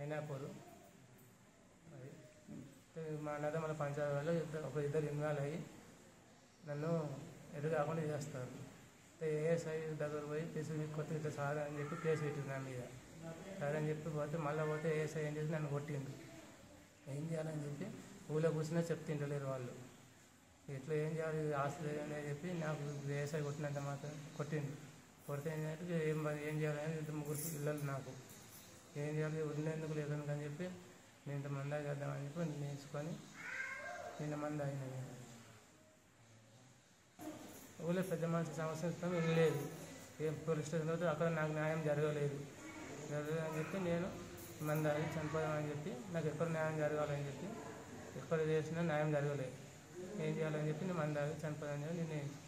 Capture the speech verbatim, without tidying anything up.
అయినాపూరు. అది మా అన్నద మన పంచాయతీ వాళ్ళు ఒక ఇద్దరు ఇన్వాల్వ్ అయ్యి నన్ను ఎటు కాకుండా చేస్తారు. ఏఎస్ఐ దగ్గర పోయి కేసు కొత్త ఇట్లా సార్ అని చెప్పి కేసు పెట్టింది నా మీద. సరే అని చెప్పి పోతే మళ్ళీ పోతే ఏఎస్ఐ అని చెప్పి నన్ను కొట్టిండు. ఏం చేయాలని చెప్పి ఊళ్ళో కూర్చున్నా చెప్తుంటలేరు వాళ్ళు. ఇట్లా ఏం చేయాలి ఆస్తులు అని చెప్పి నాకు ఏఎస్ఐ కొట్టినంత మాత్రం కొట్టిండు. కొడితే ఏం చేయాలి ఏం ఏం చేయాలని ఇంత ముగ్గురు పిల్లలు నాకు ఏం చేయాలి ఉండేందుకు లేదని అని చెప్పి నేను ఇంత మందా చేద్దామని చెప్పి నేర్చుకొని నిన్న మంది అయినది. ఊళ్ళో పెద్ద మనిషి సమస్య వినలేదు. ఏం పోలీస్ స్టేషన్ పోతే అక్కడ నాకు న్యాయం జరగలేదు జరగలేదు అని చెప్పి నేను మంది అయి చనిపోదామని చెప్పి నాకు ఎక్కడ న్యాయం జరగాలని చెప్పి ఎక్కడ చేసినా న్యాయం జరగలేదు. ఏం చేయాలని చెప్పి నేను మంది అయి చనిపోదామని చెప్పి నేను